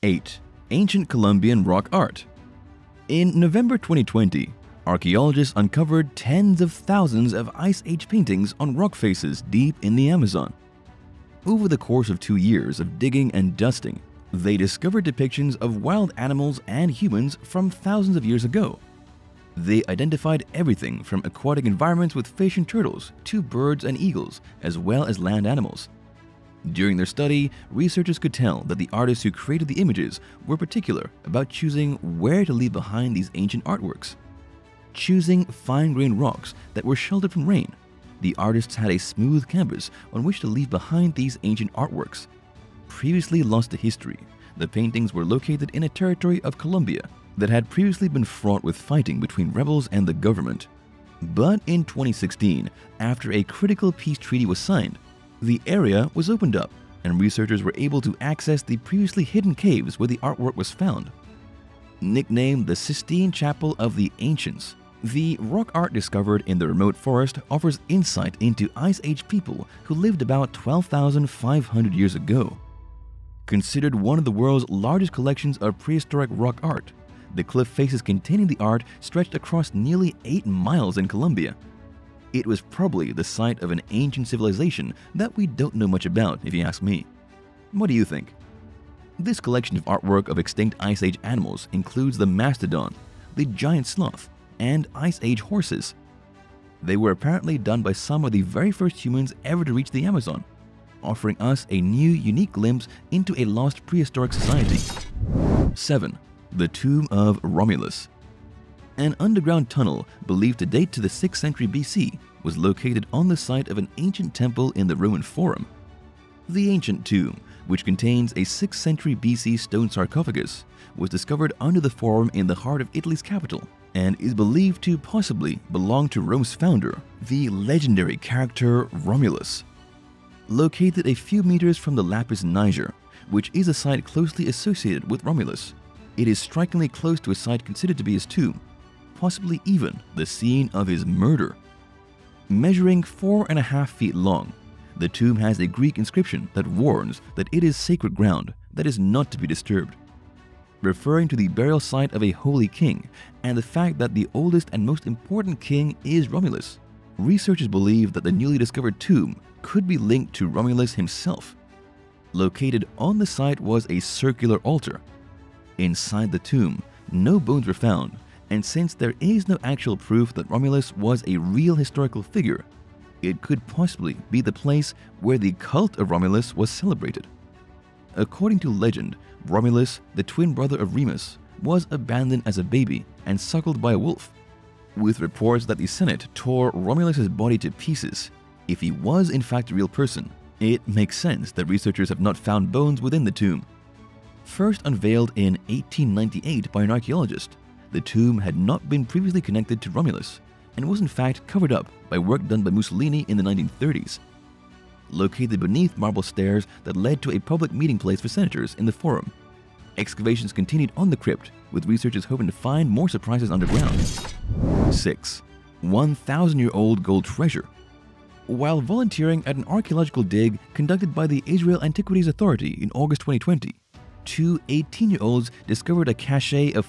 8. Ancient Colombian rock art. In November 2020, archaeologists uncovered tens of thousands of Ice Age paintings on rock faces deep in the Amazon. Over the course of 2 years of digging and dusting, they discovered depictions of wild animals and humans from thousands of years ago. They identified everything from aquatic environments with fish and turtles to birds and eagles, as well as land animals. During their study, researchers could tell that the artists who created the images were particular about choosing where to leave behind these ancient artworks. Choosing fine-grained rocks that were sheltered from rain, the artists had a smooth canvas on which to leave behind these ancient artworks. Previously lost to history, the paintings were located in a territory of Colombia that had previously been fraught with fighting between rebels and the government. But in 2016, after a critical peace treaty was signed, the area was opened up and researchers were able to access the previously hidden caves where the artwork was found. Nicknamed the Sistine Chapel of the Ancients, the rock art discovered in the remote forest offers insight into Ice Age people who lived about 12,500 years ago. Considered one of the world's largest collections of prehistoric rock art, the cliff faces containing the art stretched across nearly 8 miles in Colombia. It was probably the site of an ancient civilization that we don't know much about, if you ask me. What do you think? This collection of artwork of extinct Ice Age animals includes the mastodon, the giant sloth, and Ice Age horses. They were apparently done by some of the very first humans ever to reach the Amazon, offering us a new, unique glimpse into a lost prehistoric society. 7. The Tomb of Romulus. An underground tunnel believed to date to the 6th century BC was located on the site of an ancient temple in the Roman Forum. The ancient tomb, which contains a 6th century BC stone sarcophagus, was discovered under the Forum in the heart of Italy's capital and is believed to possibly belong to Rome's founder, the legendary character Romulus. Located a few meters from the Lapis Niger, which is a site closely associated with Romulus, it is strikingly close to a site considered to be his tomb, possibly even the scene of his murder. Measuring 4.5 feet long, the tomb has a Greek inscription that warns that it is sacred ground that is not to be disturbed. Referring to the burial site of a holy king and the fact that the oldest and most important king is Romulus, researchers believe that the newly discovered tomb could be linked to Romulus himself. Located on the site was a circular altar. Inside the tomb, no bones were found, and since there is no actual proof that Romulus was a real historical figure, it could possibly be the place where the cult of Romulus was celebrated. According to legend, Romulus, the twin brother of Remus, was abandoned as a baby and suckled by a wolf. With reports that the Senate tore Romulus's body to pieces, if he was in fact a real person, it makes sense that researchers have not found bones within the tomb. First unveiled in 1898 by an archaeologist, the tomb had not been previously connected to Romulus and was in fact covered up by work done by Mussolini in the 1930s. Located beneath marble stairs that led to a public meeting place for senators in the Forum, excavations continued on the crypt, with researchers hoping to find more surprises underground. 6. 1,000-year-old gold treasure. While volunteering at an archaeological dig conducted by the Israel Antiquities Authority in August 2020, 2 18-year-olds discovered a cache of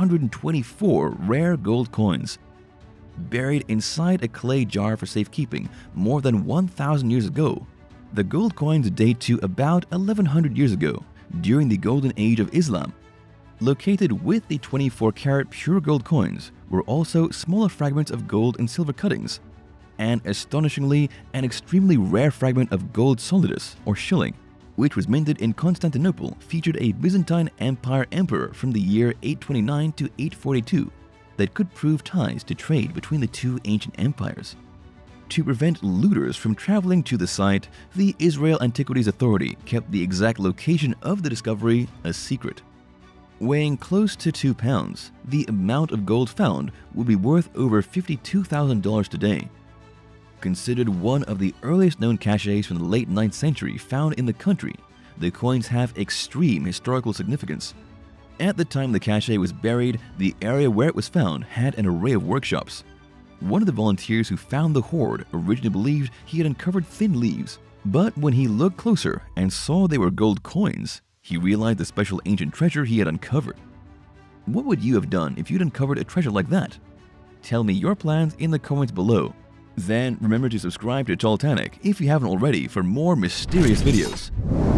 424 rare gold coins. Buried inside a clay jar for safekeeping more than 1,000 years ago, the gold coins date to about 1,100 years ago, during the Golden Age of Islam. Located with the 24-karat pure gold coins were also smaller fragments of gold and silver cuttings, and astonishingly an extremely rare fragment of gold solidus or shilling, which was minted in Constantinople, featured a Byzantine Empire emperor from the year 829 to 842 that could prove ties to trade between the two ancient empires. To prevent looters from traveling to the site, the Israel Antiquities Authority kept the exact location of the discovery a secret. Weighing close to 2 pounds, the amount of gold found would be worth over $52,000 today. Considered one of the earliest known caches from the late 9th century found in the country, the coins have extreme historical significance. At the time the cache was buried, the area where it was found had an array of workshops. One of the volunteers who found the hoard originally believed he had uncovered thin leaves, but when he looked closer and saw they were gold coins, He realized the special ancient treasure he had uncovered. What would you have done if you'd uncovered a treasure like that? Tell me your plans in the comments below. Then remember to subscribe to Toltanic if you haven't already for more mysterious videos.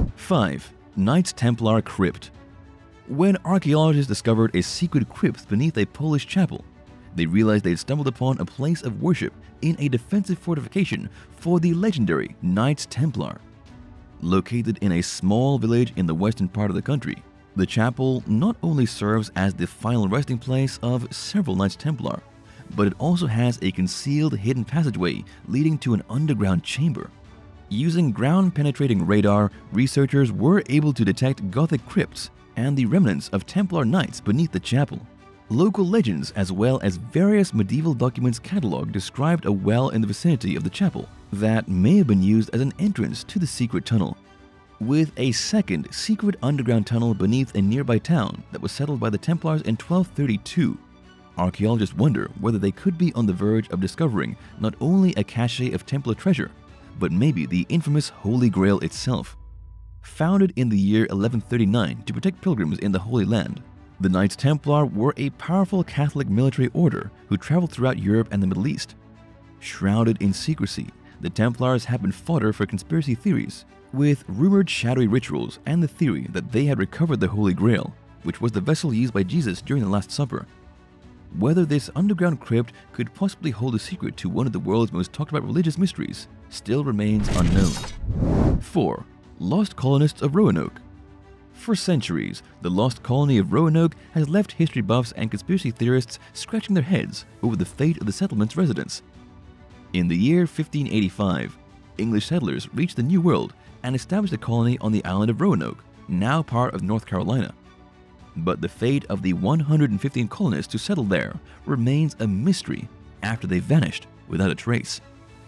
5. Knights Templar Crypt. When archaeologists discovered a secret crypt beneath a Polish chapel, they realized they had stumbled upon a place of worship in a defensive fortification for the legendary Knights Templar. Located in a small village in the western part of the country, the chapel not only serves as the final resting place of several Knights Templar, but it also has a concealed hidden passageway leading to an underground chamber. Using ground-penetrating radar, researchers were able to detect Gothic crypts and the remnants of Templar knights beneath the chapel. Local legends as well as various medieval documents catalog described a well in the vicinity of the chapel that may have been used as an entrance to the secret tunnel. With a second secret underground tunnel beneath a nearby town that was settled by the Templars in 1232, archaeologists wonder whether they could be on the verge of discovering not only a cache of Templar treasure, but maybe the infamous Holy Grail itself. Founded in the year 1139 to protect pilgrims in the Holy Land, the Knights Templar were a powerful Catholic military order who traveled throughout Europe and the Middle East. Shrouded in secrecy, the Templars have been fodder for conspiracy theories, with rumored shadowy rituals and the theory that they had recovered the Holy Grail, which was the vessel used by Jesus during the Last Supper. Whether this underground crypt could possibly hold a secret to one of the world's most talked about religious mysteries still remains unknown. 4. Lost Colonists of Roanoke. For centuries, the lost colony of Roanoke has left history buffs and conspiracy theorists scratching their heads over the fate of the settlement's residents. In the year 1585, English settlers reached the New World and established a colony on the island of Roanoke, now part of North Carolina. But the fate of the 115 colonists who settled there remains a mystery after they vanished without a trace.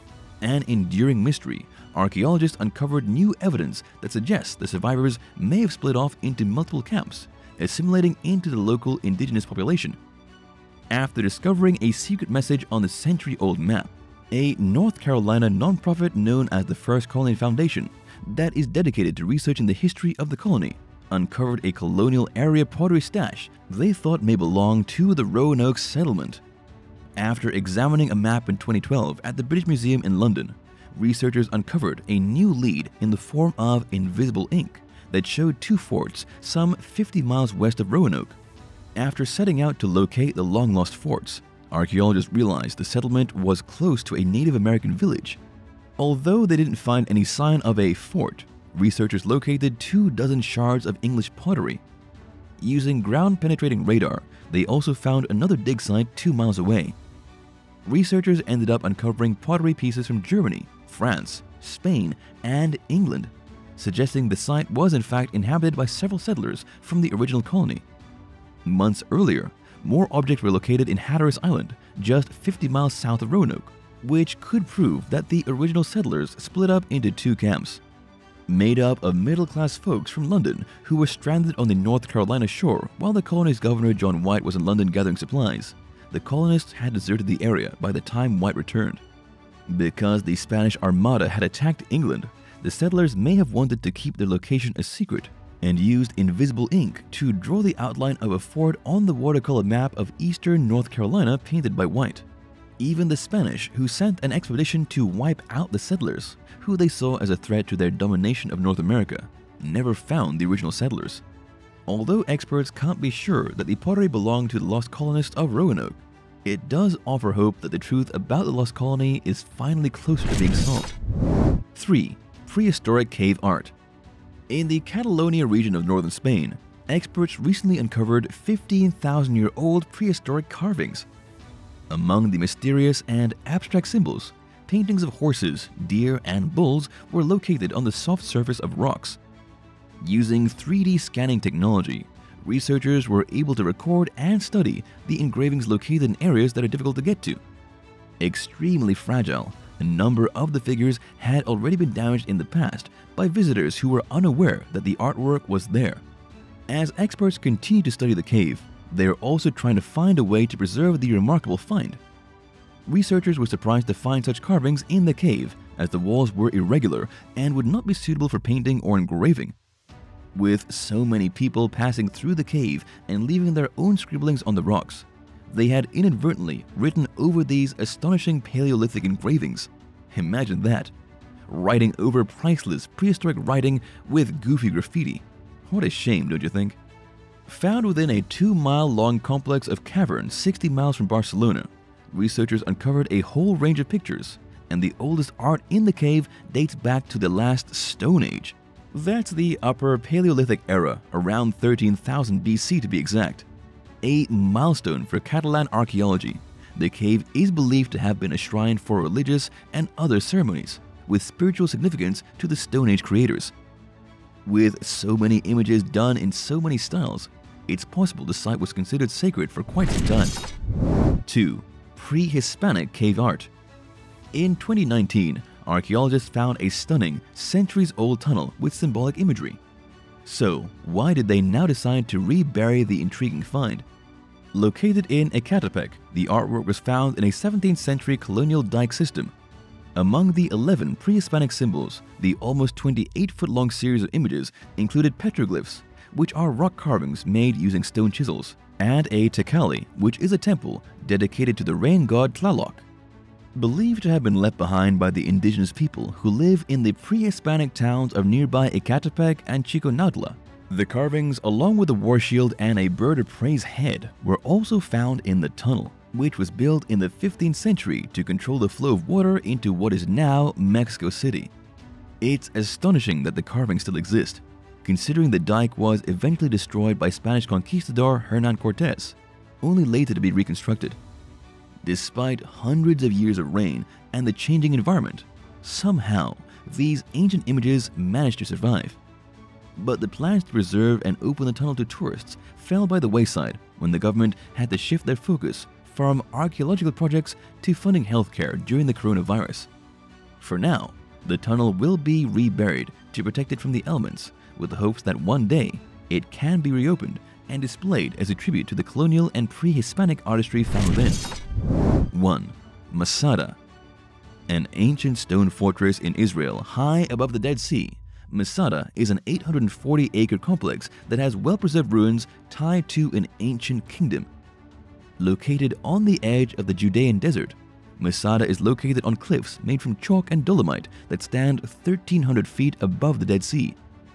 An enduring mystery, archaeologists uncovered new evidence that suggests the survivors may have split off into multiple camps, assimilating into the local indigenous population. After discovering a secret message on the century-old map, a North Carolina nonprofit known as the First Colony Foundation that is dedicated to researching the history of the colony uncovered a colonial-area pottery stash they thought may belong to the Roanoke settlement. After examining a map in 2012 at the British Museum in London, researchers uncovered a new lead in the form of invisible ink that showed two forts some 50 miles west of Roanoke. After setting out to locate the long-lost forts, archaeologists realized the settlement was close to a Native American village. Although they didn't find any sign of a fort, researchers located 24 shards of English pottery. Using ground-penetrating radar, they also found another dig site 2 miles away. Researchers ended up uncovering pottery pieces from Germany, France, Spain, and England, suggesting the site was in fact inhabited by several settlers from the original colony. Months earlier, more objects were located in Hatteras Island, just 50 miles south of Roanoke, which could prove that the original settlers split up into two camps. Made up of middle-class folks from London who were stranded on the North Carolina shore while the colony's governor John White was in London gathering supplies, the colonists had deserted the area by the time White returned. Because the Spanish Armada had attacked England, the settlers may have wanted to keep their location a secret and used invisible ink to draw the outline of a fort on the watercolor map of eastern North Carolina painted by White. Even the Spanish, who sent an expedition to wipe out the settlers, who they saw as a threat to their domination of North America, never found the original settlers. Although experts can't be sure that the pottery belonged to the lost colonists of Roanoke, it does offer hope that the truth about the lost colony is finally closer to being solved. 3. Prehistoric cave art. In the Catalonia region of northern Spain, experts recently uncovered 15,000-year-old prehistoric carvings. Among the mysterious and abstract symbols, paintings of horses, deer, and bulls were located on the soft surface of rocks. Using 3D scanning technology, researchers were able to record and study the engravings located in areas that are difficult to get to. Extremely fragile, a number of the figures had already been damaged in the past by visitors who were unaware that the artwork was there. As experts continue to study the cave, they are also trying to find a way to preserve the remarkable find. Researchers were surprised to find such carvings in the cave, as the walls were irregular and would not be suitable for painting or engraving. With so many people passing through the cave and leaving their own scribblings on the rocks, they had inadvertently written over these astonishing Paleolithic engravings. Imagine that, writing over priceless prehistoric writing with goofy graffiti. What a shame, don't you think? Found within a 2-mile-long complex of caverns 60 miles from Barcelona, researchers uncovered a whole range of pictures, and the oldest art in the cave dates back to the last Stone Age. That's the Upper Paleolithic era, around 13,000 BC to be exact. A milestone for Catalan archaeology, the cave is believed to have been a shrine for religious and other ceremonies, with spiritual significance to the Stone Age creators. With so many images done in so many styles, it's possible the site was considered sacred for quite some time. 2. Pre-Hispanic cave art. In 2019, archaeologists found a stunning, centuries-old tunnel with symbolic imagery. So, why did they now decide to rebury the intriguing find? Located in Ecatepec, the artwork was found in a 17th century colonial dike system. Among the 11 pre-Hispanic symbols, the almost 28-foot-long series of images included petroglyphs, which are rock carvings made using stone chisels, and a tecali, which is a temple dedicated to the rain god Tlaloc. Believed to have been left behind by the indigenous people who live in the pre-Hispanic towns of nearby Ecatepec and Chiconautla. The carvings, along with a war shield and a bird of prey's head, were also found in the tunnel, which was built in the 15th century to control the flow of water into what is now Mexico City. It's astonishing that the carvings still exist, considering the dike was eventually destroyed by Spanish conquistador Hernan Cortés, only later to be reconstructed. Despite hundreds of years of rain and the changing environment, somehow these ancient images managed to survive. But the plans to preserve and open the tunnel to tourists fell by the wayside when the government had to shift their focus from archaeological projects to funding healthcare during the coronavirus. For now, the tunnel will be reburied to protect it from the elements, with the hopes that one day it can be reopened and displayed as a tribute to the colonial and pre-Hispanic artistry found within. 1. Masada. An ancient stone fortress in Israel high above the Dead Sea, Masada is an 840-acre complex that has well-preserved ruins tied to an ancient kingdom. Located on the edge of the Judean desert, Masada is located on cliffs made from chalk and dolomite that stand 1,300 feet above the Dead Sea.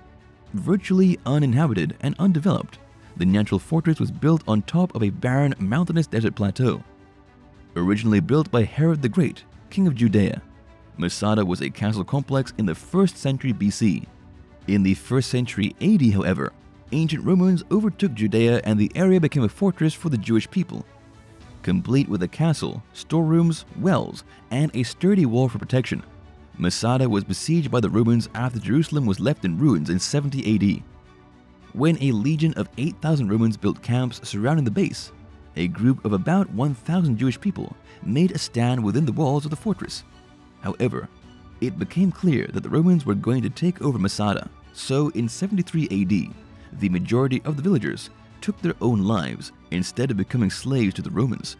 Virtually uninhabited and undeveloped, the natural fortress was built on top of a barren mountainous desert plateau. Originally built by Herod the Great, king of Judea, Masada was a castle complex in the 1st century BC. In the 1st century AD, however, ancient Romans overtook Judea and the area became a fortress for the Jewish people. Complete with a castle, storerooms, wells, and a sturdy wall for protection, Masada was besieged by the Romans after Jerusalem was left in ruins in 70 AD. When a legion of 8,000 Romans built camps surrounding the base, a group of about 1,000 Jewish people made a stand within the walls of the fortress. However, it became clear that the Romans were going to take over Masada, so in 73 AD, the majority of the villagers took their own lives instead of becoming slaves to the Romans.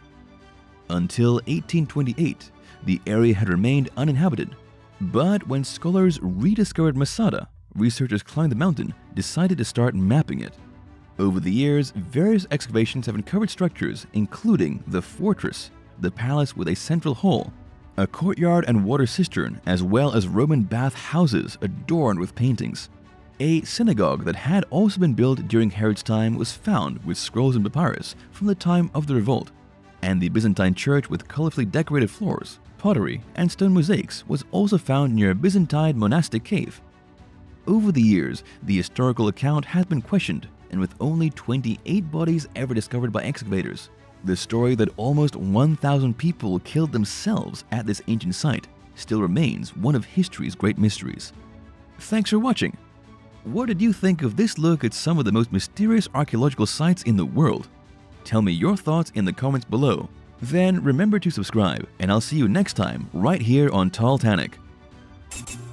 Until 1828, the area had remained uninhabited, but when scholars rediscovered Masada, researchers climbed the mountain, decided to start mapping it. Over the years, various excavations have uncovered structures including the fortress, the palace with a central hall, a courtyard and water cistern, as well as Roman bath houses adorned with paintings. A synagogue that had also been built during Herod's time was found with scrolls and papyrus from the time of the revolt, and the Byzantine church with colorfully decorated floors, pottery, and stone mosaics was also found near a Byzantine monastic cave. Over the years, the historical account has been questioned, and with only 28 bodies ever discovered by excavators, the story that almost 1,000 people killed themselves at this ancient site still remains one of history's great mysteries. Thanks for watching! What did you think of this look at some of the most mysterious archaeological sites in the world? Tell me your thoughts in the comments below. Then remember to subscribe, and I'll see you next time right here on Tall Tanic.